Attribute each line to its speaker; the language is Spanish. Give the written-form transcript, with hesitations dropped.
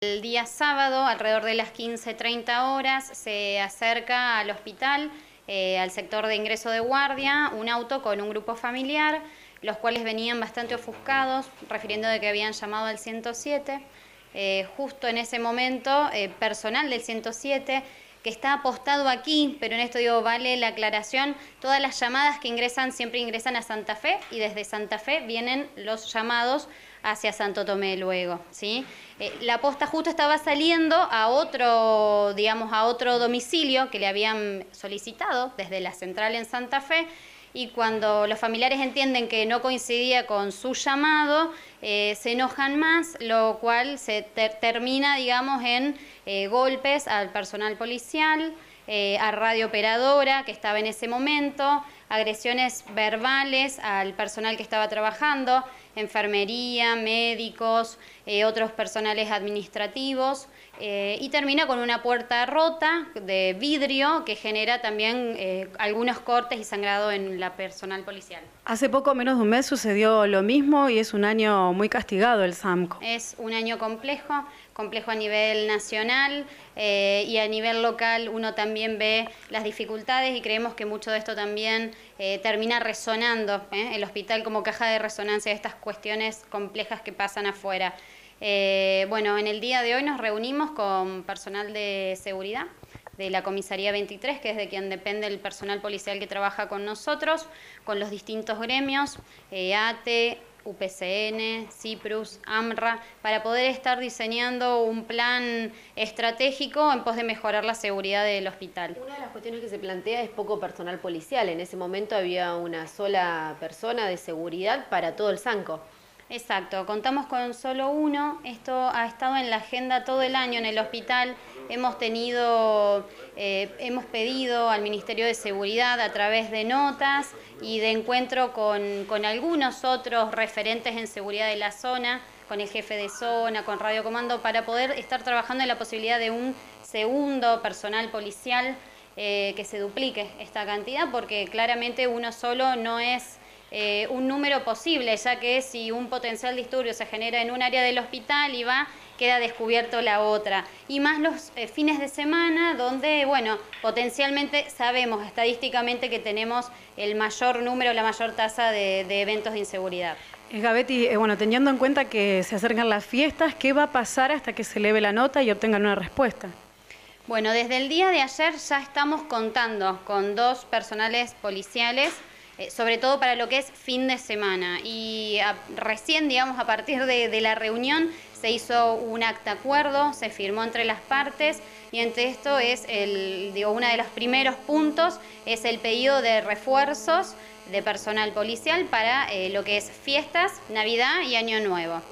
Speaker 1: El día sábado, alrededor de las 15:30 horas, se acerca al hospital, al sector de ingreso de guardia, un auto con un grupo familiar, los cuales venían bastante ofuscados, refiriendo de que habían llamado al 107. Justo en ese momento, personal del 107, que está apostado aquí, pero en esto vale la aclaración, todas las llamadas que ingresan siempre ingresan a Santa Fe y desde Santa Fe vienen los llamados hacia Santo Tomé luego, ¿sí? La posta justo estaba saliendo a otro domicilio que le habían solicitado desde la central en Santa Fe, y cuando los familiares entienden que no coincidía con su llamado, se enojan más, lo cual se termina, en golpes al personal policial, a radiooperadora que estaba en ese momento, agresiones verbales al personal que estaba trabajando, enfermería, médicos, otros personales administrativos, y termina con una puerta rota de vidrio que genera también algunos cortes y sangrado en la personal policial.
Speaker 2: Hace poco menos de un mes sucedió lo mismo y es un año muy castigado el SAMCO.
Speaker 1: Es un año complejo a nivel nacional, y a nivel local uno también ve las dificultades y creemos que mucho de esto también termina resonando, el hospital como caja de resonancia de estas cuestiones complejas que pasan afuera. Bueno, en el día de hoy nos reunimos con personal de seguridad de la Comisaría 23, que es de quien depende el personal policial que trabaja con nosotros, con los distintos gremios, ATE, UPCN, CIPRUS, AMRA, para poder estar diseñando un plan estratégico en pos de mejorar la seguridad del hospital.
Speaker 3: Una de las cuestiones que se plantea es poco personal policial. En ese momento había una sola persona de seguridad para todo el SAMCO.
Speaker 1: Exacto, contamos con solo uno. Esto ha estado en la agenda todo el año en el hospital. Hemos pedido al Ministerio de Seguridad a través de notas y de encuentro con algunos otros referentes en seguridad de la zona, con el jefe de zona, con Radio Comando, para poder estar trabajando en la posibilidad de un segundo personal policial, que se duplique esta cantidad, porque claramente uno solo no es un número posible, ya que si un potencial disturbio se genera en un área del hospital queda descubierto la otra. Y más los fines de semana, donde, potencialmente sabemos estadísticamente que tenemos el mayor número, la mayor tasa de eventos de inseguridad.
Speaker 2: Gabetti, teniendo en cuenta que se acercan las fiestas, ¿qué va a pasar hasta que se eleve la nota y obtengan una respuesta?
Speaker 1: Bueno, desde el día de ayer ya estamos contando con 2 personales policiales, sobre todo para lo que es fin de semana. Y recién, a partir de la reunión, se hizo un acta acuerdo, se firmó entre las partes, y entre esto es uno de los primeros puntos es el pedido de refuerzos de personal policial para lo que es fiestas, Navidad y Año Nuevo.